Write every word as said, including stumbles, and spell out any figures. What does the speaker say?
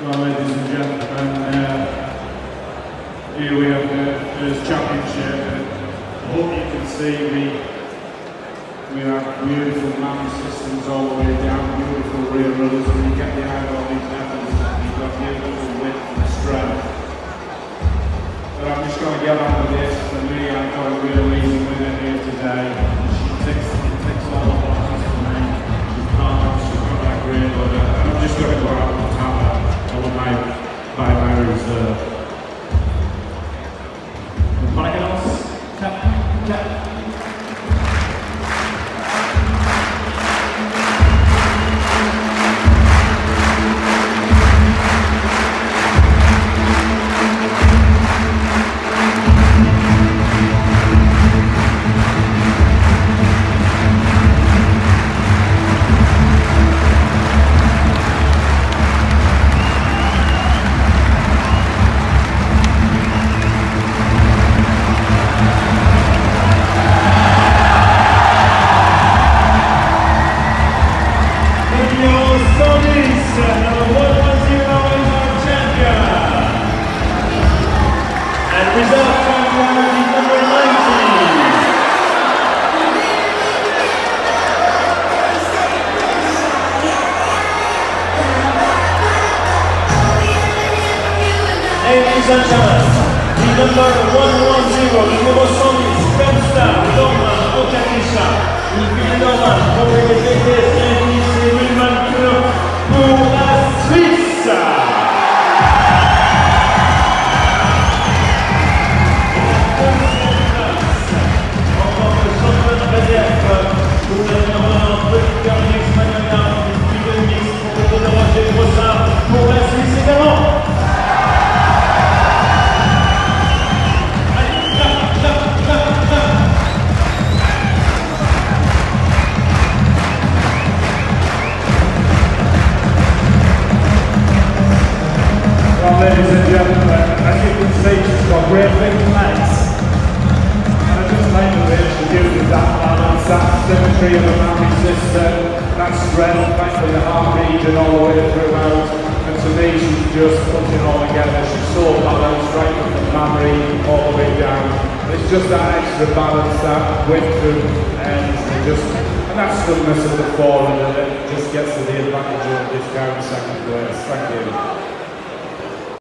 Well, ladies and gentlemen, uh, here we have the first championship. I hope you can see we, we have beautiful mountain systems all the way down, beautiful rear rudders. When you get behind all these methods, you've got beautiful width and strength. But I'm just going to get on with this. For me, I've got a real reason with her here today. She ticks, ticks all the boxes for me. She's calm, she's got that rear rudder. And I'm just going to go out and tap her. My, by my reserve. Manos, tap, tap. Ladies and gentlemen, the number one one zero, il nuovo Solis, Holstein Libramont, Otakisha, il file d'Oman, pour les B T S Holstein Libramont pour la Suisse. Encore le champion de réserve pour le numéro un, Petit Mix Magna, il file de mix pour le Roger Brossard pour la Suisse également. Well, ladies and gentlemen, as you can see, she's got great big legs. And I just like the way she uses that balance, that symmetry of the Maori system, that strength back to the heart region all the way throughout. And to me, she's just put it all together. She's so balanced right from the Maori all the way down. And it's just that extra balance, that width and ends, and just and that snugness of the forward, and it just gets to the advantage of this down second place. Thank you.